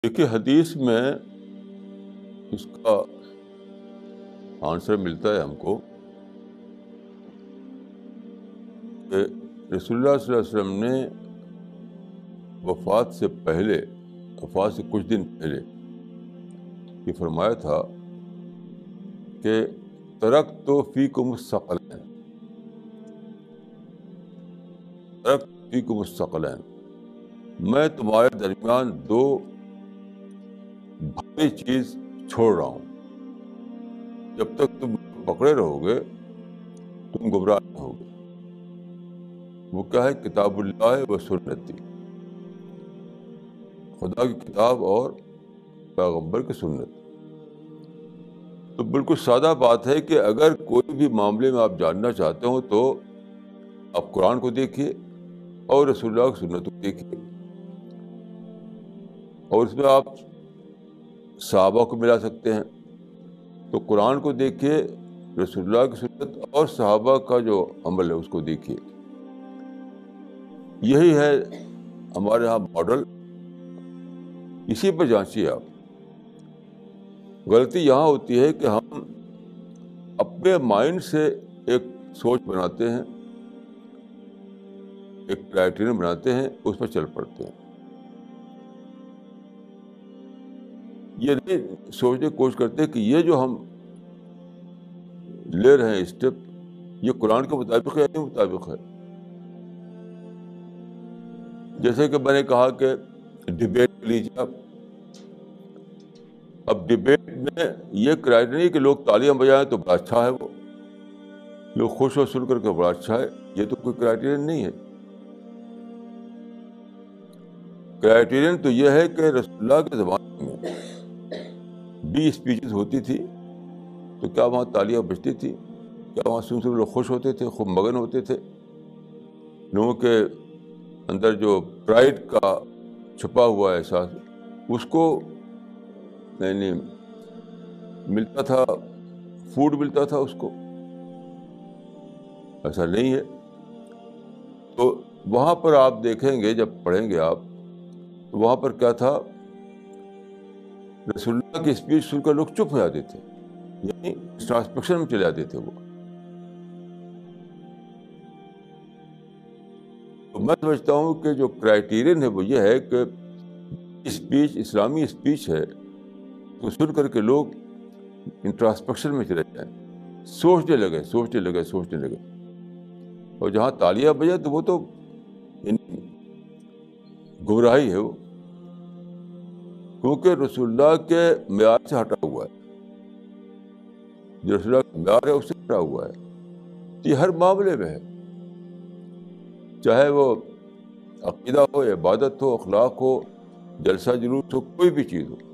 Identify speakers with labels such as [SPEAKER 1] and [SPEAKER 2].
[SPEAKER 1] دیکھیے حدیث میں اس کا آنسر ملتا ہے ہم کو کہ رسول اللہ صلی اللہ علیہ وسلم نے وفات سے پہلے، وفات سے کچھ دن پہلے یہ فرمایا تھا کہ ترکت فیکم الثقلین، ترکت فیکم الثقلین، میں تمہارے درمیان دو بھاری چیز چھوڑ رہا ہوں، جب تک تم پکڑے رہو گے تم گمراہ نہ ہوگے۔ وہ کیا ہے؟ کتاب اللہ و سنتی، خدا کی کتاب اور پیغمبر کی سنت۔ تو بالکل سادہ بات ہے کہ اگر کوئی بھی معاملے میں آپ جاننا چاہتے ہو تو آپ قرآن کو دیکھیے اور رسول اللہ کی سنت کو دیکھیے، اور اس میں آپ صحابہ کو ملا سکتے ہیں۔ تو قرآن کو دیکھیے، رسول اللہ کی سنت اور صحابہ کا جو عمل ہے اس کو دیکھیے۔ یہی ہے ہمارے ہاں ماڈل، اسی پر جانچیے آپ۔ غلطی یہاں ہوتی ہے کہ ہم اپنے مائنڈ سے ایک سوچ بناتے ہیں، ایک کرائٹیرین بناتے ہیں، اس پر چل پڑتے ہیں۔ یہ نہیں سوچنے کی کوشش کرتے کہ یہ جو ہم لے رہے ہیں اسٹیپ، یہ قرآن کے مطابق ہے یا نہیں مطابق ہے۔ جیسے کہ میں نے کہا کہ ڈبیٹ لیجیے آپ، اب ڈبیٹ میں یہ کرائٹیریا نہیں کہ لوگ تالیاں بجائیں تو بڑا اچھا ہے، وہ لوگ خوش ہو سن کر کے بڑا اچھا ہے، یہ تو کوئی کرائٹیرین نہیں ہے۔ کرائٹیرین تو یہ ہے کہ رسول اللہ کے زمانے میں بھی اسپیچز ہوتی تھی تو کیا وہاں تالیاں بجتی تھی؟ کیا وہاں سن لوگ خوش ہوتے تھے، خوب مگن ہوتے تھے؟ لوگوں کے اندر جو پرائڈ کا چھپا ہوا احساس اس کو یعنی ملتا تھا، فوڈ ملتا تھا اس کو؟ ایسا نہیں ہے۔ تو وہاں پر آپ دیکھیں گے، جب پڑھیں گے آپ، تو وہاں پر کیا تھا؟ رسول اللہ کی اسپیچ سن کر لوگ چپ ہو جاتے تھے، یعنی ٹرانسپیکشن میں چلے جاتے تھے وہ۔ تو میں سمجھتا ہوں کہ جو کرائٹیرین ہے وہ یہ ہے کہ اسپیچ اسلامی اسپیچ ہے تو سن کر کے لوگ انٹراسپیکشن میں چلے جائیں، سوچنے لگے۔ اور جہاں تالیاں بجے تو وہ تو گمراہی ہے وہ، کیونکہ رسول اللہ کے معیار سے ہٹا ہوا ہے، جو رسول اللہ کا معیار ہے اس سے ہٹا ہوا ہے۔ یہ ہر معاملے میں ہے، چاہے وہ عقیدہ ہو، عبادت ہو، اخلاق ہو، جلسہ جلوس ہو، کوئی بھی چیز ہو۔